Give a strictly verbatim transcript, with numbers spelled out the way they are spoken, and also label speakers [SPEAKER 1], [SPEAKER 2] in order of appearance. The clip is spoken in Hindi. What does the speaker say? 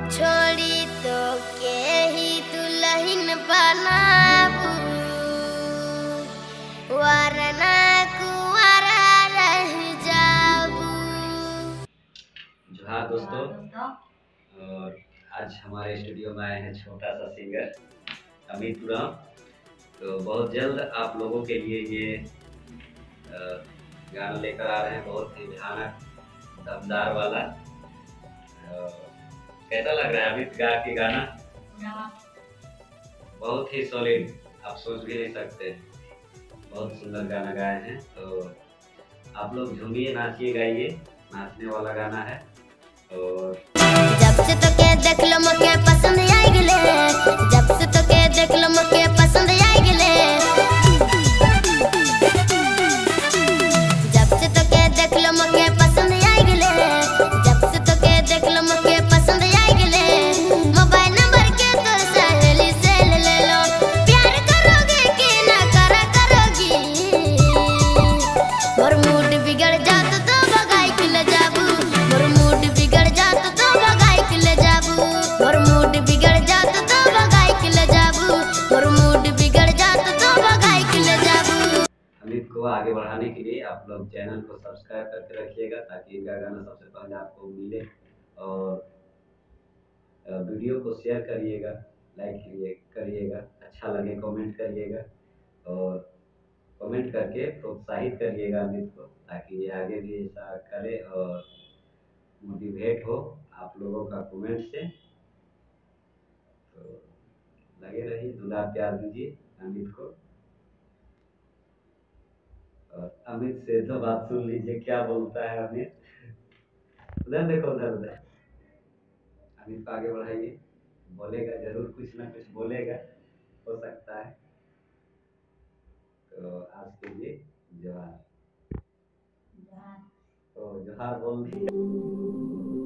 [SPEAKER 1] छोड़ी तो के ही दुल्हन बनाबू, वरना कुंवारा रह जाबू।
[SPEAKER 2] जोहार दोस्तों, और आज हमारे स्टूडियो में आए हैं छोटा सा सिंगर अमित उरांव। तो बहुत जल्द आप लोगों के लिए ये गाना लेकर आ रहे हैं, बहुत ही भयानक दमदार वाला। कैसा लग रहा है अमित गा के गाना? बहुत ही सॉलिड, आप सोच भी नहीं सकते, बहुत सुंदर गाना गाए हैं। तो आप लोग झूमिए, नाचिए, गाइए, नाचने वाला गाना है। और
[SPEAKER 1] जब से तो के देख लो मके पसंद आई गले, जब से तो के देख लो मके पसंद आई गले, जब से तो के देख लो मके पसंद आई गले, जब से तो के देख लो मके पसंद आई गले। मोबाइल नंबर के तो सहेली से ले ले लो, प्यार करोगे कि ना करा करोगी, और मूड बिगड़ जात तो भगाई के ले जाबू, और मूड बिगड़ जात तो भगाई के ले जाबू, और मूड बिगड़ जात तो भगाई के ले जाबू, और मूड बिगड़ जात तो भगाई के ले जाबू।
[SPEAKER 2] अमित को आगे बढ़ाने के लिए आप लोग चैनल को सब्सक्राइब करके रखिएगा, ताकि इनका गाना सबसे पहले आपको मिले। और वीडियो को शेयर करिएगा, लाइक करिएगा, अच्छा लगे कमेंट करिएगा, और कमेंट करके प्रोत्साहित करिएगा अमित को, ताकि ये आगे भी ऐसा करे और मोटिवेट हो आप लोगों का कमेंट से। तो लगे रहिए, दुलार प्यार दीजिए अमित को। और अमित से तो बात सुन लीजिए, क्या बोलता है अमित। उधर देखो, उधर उधर अमित को आगे बढ़ाइए, बोलेगा जरूर, कुछ ना कुछ बोलेगा, हो सकता है। तो आज के लिए जोहार। तो जोहार बोल दी।